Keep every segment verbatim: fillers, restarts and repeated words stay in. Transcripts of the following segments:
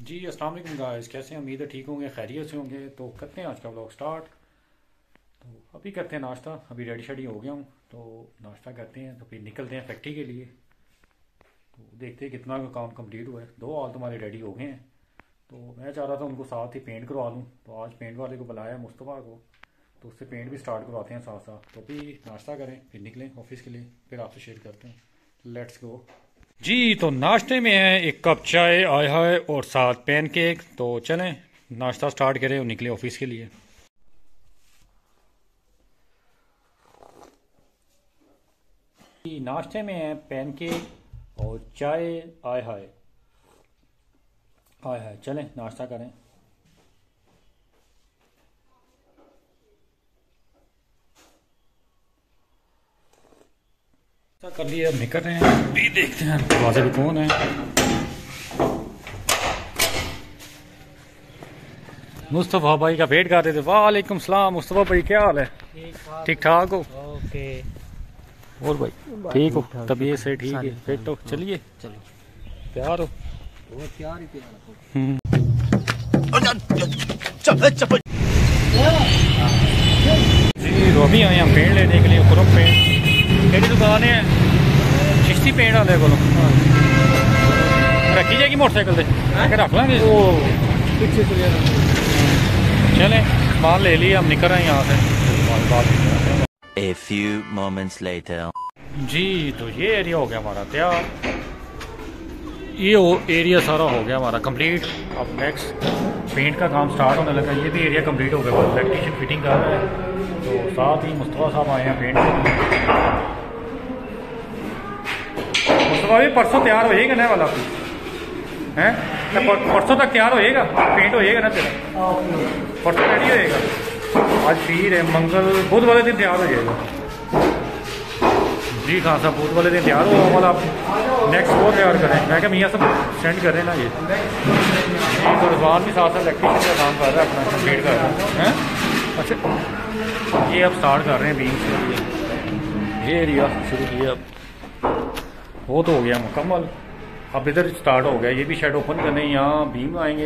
जी अस्सलाम वालेकुम गाइस, कैसे हैं? उम्मीद है ठीक होंगे, खैरियत से होंगे। तो करते हैं आज का व्लॉग स्टार्ट। तो अभी करते हैं नाश्ता। अभी रेडी शेडी हो गया हूँ, तो नाश्ता करते हैं तो फिर निकलते हैं फैक्ट्री के लिए। तो देखते हैं कितना काम कंप्लीट हुआ है। दो हॉल तुम्हारे रेडी हो गए हैं। तो मैं चाह रहा था उनको साथ ही पेंट करवा लूँ, तो आज पेंट वाले को बुलाया मुस्तफ़ा को, तो उससे पेंट भी स्टार्ट करवाते हैं साथ साथ। तो अभी नाश्ता करें फिर निकलें ऑफिस के लिए, फिर आपसे शेयर करते हैं। लेट्स गो जी। तो नाश्ते में है एक कप चाय आया है और साथ पैनकेक। तो चलें नाश्ता स्टार्ट करें और निकले ऑफिस के लिए। जी नाश्ते में है पैनकेक और चाय आया है आया है। चलें नाश्ता करें। नाश्ता कर लिए, अब निकल रहे हैं। अभी देखते हैं दरवाजे पे कौन है। मुस्तफ़ा भाई का वेट कर रहे थे। वालेकुम सलाम मुस्तफ़ा भाई, क्या हाल है? ठीक ठाक हो? ओके। और भाई ठीक हो? तबीयत से ठीक है? फिट हो? चलिए तैयार हो? प्यार ही प्यार जी तो अभी आए हम पेंट लेने के लिए। खुरम पेंट मेरी दुकान है चिश्ती पेंट वाले को रखी जाएगी मोटरसाइकिल से, रख लेंगे वो पीछे चले चलें माल ले लिया, हम निकल रहे हैं यहाँ से। A few moments later. जी तो ये एरिया हो गया हमारा तैयार। ये वो एरिया सारा हो गया हमारा कंप्लीट। अब नेक्स्ट पेंट का काम स्टार्ट होने लगा। ये भी एरिया कंप्लीट हो गया, इलेक्ट्रीशियन फिटिंग कर रहा है। तो साथ ही मुस्तफ़ा साहब आए हैं पेंट के लिए। मुस्तफ़ा भी परसों तैयार हो जाएगा नया वाला हैं? परसों तक तैयार होएगा, पेंट होएगा ना तेरा? परसों रेडी होएगा। आज फिर है मंगल, बुध वाले दिन तैयार हो जाएगा। जी खान साहब बुध वाले दिन तैयार हो वाला। नेक्स्ट वो तैयार करें। मैं क्या मियाँ सब सेंड कर रहे हैं ना। ये तो रिजवान भी साथ साथ इलेक्ट्रीशियन का काम कर रहा है, अपना कंप्लीट कर रहा है। अच्छा ये अब स्टार्ट कर रहे हैं बीम से। ये एरिया शुरू किया, अब वो तो हो गया मुकम्मल। अब इधर स्टार्ट हो गया। ये भी शेड ओपन करने, यहाँ बीम आएंगे,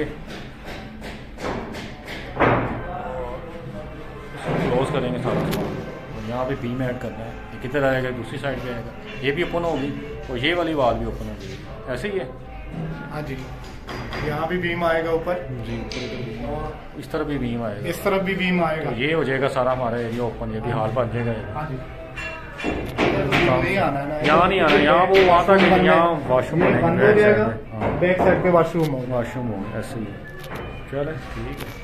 क्लोज करेंगे सारा। और यहाँ पे बीम ऐड करना है। ये किधर आएगा? दूसरी साइड पे आएगा। ये भी ओपन होगी और ये वाली वाल भी ओपन होगी। ऐसे ही है। हाँ जी, यहाँ भी बीम आएगा ऊपर जी, और इस तरफ भी बीम आएगा, इस तरफ भी बीम आएगा। तो ये हो जाएगा सारा हमारा एरिया ओपन। ये भी हाल बन जाएगा। हाँ जी, नहीं आना है ना, यहाँ नहीं आना, यहाँ वो वहाँ तक, यहाँ वॉशरूम बंद हो जाएगा। बैक साइड पे वॉशरूम होगा। वॉशरूम होगा, ऐसे ही है। चले ठीक है।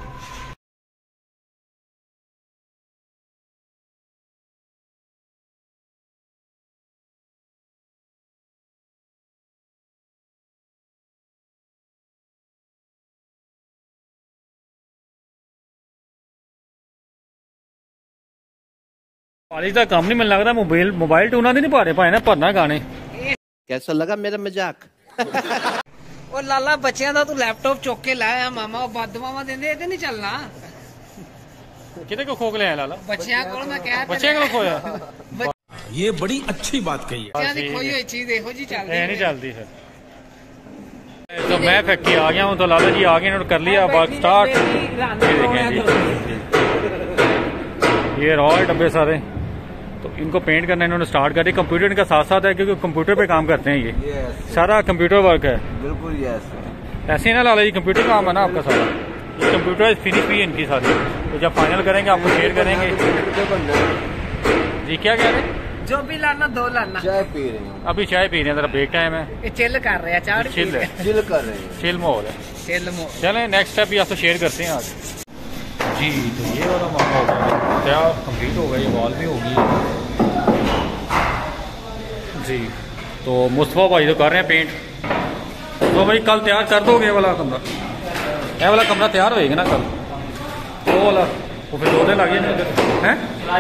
कॉलेज का काम नहीं मिलने लगता। मोबाइल मोबाइल टूना नहीं पा रहे पाए ना भरना गाने। कैसा लगा मेरा मजाक? ਉਹ ਲਾਲਾ ਬੱਚਿਆਂ ਦਾ ਤੂੰ ਲੈਪਟਾਪ ਚੁੱਕ ਕੇ ਲਾਇਆ ਮਾਮਾ, ਉਹ ਬਦਮਾਵਾ ਦਿੰਦੇ ਇਹਦੇ ਨਹੀਂ ਚੱਲਣਾ। कितने को खोक ले आया लाला? ਬੱਚਿਆਂ ਕੋਲ ਮੈਂ ਕਹਿ ਤਾ बच्चे को खोया? ये बड़ी अच्छी बात कही है। ਬੱਚਿਆਂ ਦੀ ਖੋਈ ਹੋਈ ਚੀਜ਼ ਇਹੋ ਜੀ ਚੱਲਦੀ नहीं चलती है। तो मैं फैक्ट्री आ गया हूँ, तो लाला जी आ गए और कर लिया वर्क स्टार्ट। ये देखें जी, ये रॉ डब्बे सारे, तो इनको पेंट करना इन्होंने स्टार्ट कर दिया। कंप्यूटर इनका साथ साथ है क्योंकि कंप्यूटर पे काम करते हैं। ये yes. सारा कंप्यूटर वर्क है। बिल्कुल यस। ऐसे ही ना लाला जी, कंप्यूटर काम है ना आपका सारा। ये कंप्यूटर फिनिश भी है इनकी सारी। तो जब फाइनल करेंगे आपको शेयर करेंगे। जी क्या कह रहे हैं? ਜੋ ਵੀ ਲਾਣਾ ਦੋ ਲਾਣਾ। चाय पी रहे हैं। अभी चाय पी रहे हैं, जरा ब्रेक टाइम है। ਇਹ ਚਿੱਲ ਕਰ ਰਿਹਾ ਚਾਹ ਨਹੀਂ चिल है, चिल कर रहे हैं। चिल माहौल है। ਚਿੱਲ ਮੋ चलें नेक्स्ट स्टेप भी आपसे शेयर करते हैं आज। जी तो ये वाला मामला हो गया तैयार, कंप्लीट हो गया। ये वॉल भी होगी जी। तो मुस्तफ़ा भाई तो कर रहे हैं पेंट। तो भाई कल तैयार कर दोगे वाला कमरा? ये वाला कमरा तैयार होएगा ना कल? वो वाला वो फिर दो दिन लगे हैं।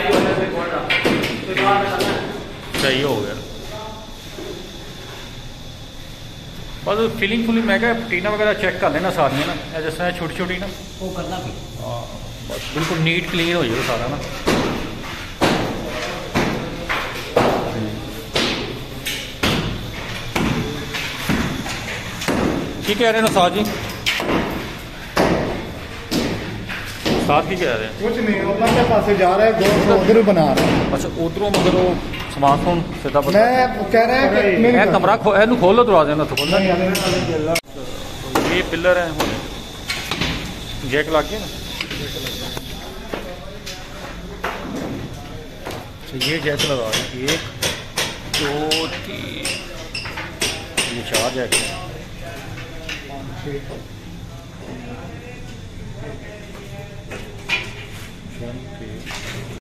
सही हो गया बस फिलिंग फुलिंग। मैं क्या टीना वगैरह चेक कर लेना सारी ना, जैसे छोटी छोटी ना ਉਹ ਕਰਨਾ ਵੀ हाँ बस बिल्कुल नीट क्लीन हो जाएगा सारा ना। की कह रहे हैं उस्ताद जी? उस्ताद की कह रहे हैं? कुछ नहीं, उधर के पास जा रहा है, दो सौ उधर बना रहा है। अच्छा उधरों मगर वो समान सुन सीधा बता। मैं कह रहा है कि मेरी ए कमरा खो एनु खोलो दरवाजे ना तो खोलना। नहीं, ये पिलर है जैक लग गया ना। तो ये जैक लगा एक दो तीन ये चार जैक है।